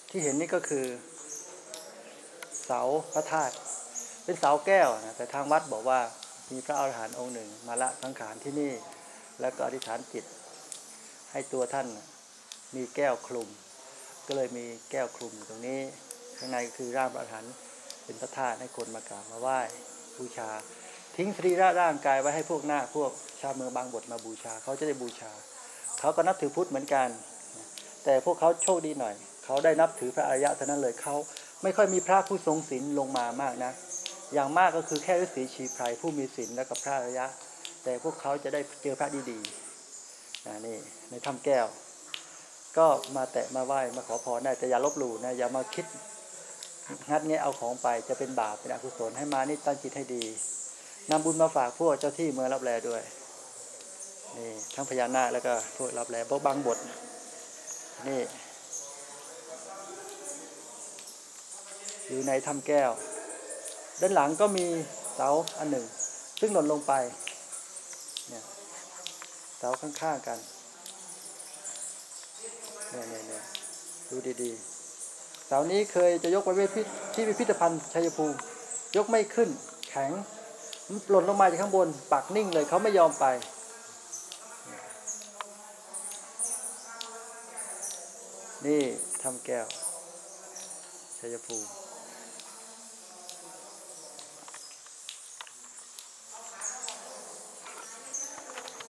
ที่เห็นนี่ก็คือเสาพระธาตุเป็นเสาแก้วนะแต่ทางวัดบอกว่ามีพระอรหันต์องค์หนึ่งมาละสังขารที่นี่แล้วก็อธิษฐานจิตให้ตัวท่านมีแก้วคลุมก็เลยมีแก้วคลุมอยู่ตรงนี้ข้างในคือร่างพระอรหันต์เป็นพระธาตุให้คนมากราบมาไหว้บูชาทิ้งสรีระร่างกายไว้ให้พวกนาคพวกชาวเมืองบางบทมาบูชาเขาจะได้บูชาเขาก็นับถือพุทธเหมือนกันแต่พวกเขาโชคดีหน่อยเขาได้นับถือพระอริยะเท่านั้นเลยเขาไม่ค่อยมีพระผู้ทรงศีลลงมามากนะอย่างมากก็คือแค่ฤาษีชีไพรผู้มีศีลแล้วกับพระอริยะแต่พวกเขาจะได้เจอพระดีๆนี่ในถ้ำแก้วก็มาแตะมาไหว้มาขอพรได้แต่อย่าลบหลู่นะอย่ามาคิดงัดแงะเอาของไปจะเป็นบาปเป็นอกุศลให้มานี่ตั้งจิตให้ดีนำบุญมาฝากพวกเจ้าที่เมืองรับแลด้วยนี่ทั้งพญานาคแล้วก็พวกรับแลพวกบางบทนี่อยู่ในถ้ำแก้วด้านหลังก็มีเสาอันหนึ่งซึ่งหล่นลงไปเนี่ยเสาข้างๆกันเนี่ยดูดีๆเสานี้เคยจะยกไปที่พิพิธภัณฑ์ชัยภูมิยกไม่ขึ้นแข็งหล่นลงมาจากข้างบนปักนิ่งเลยเขาไม่ยอมไปนี่ถ้ำแก้วชัยภูมิ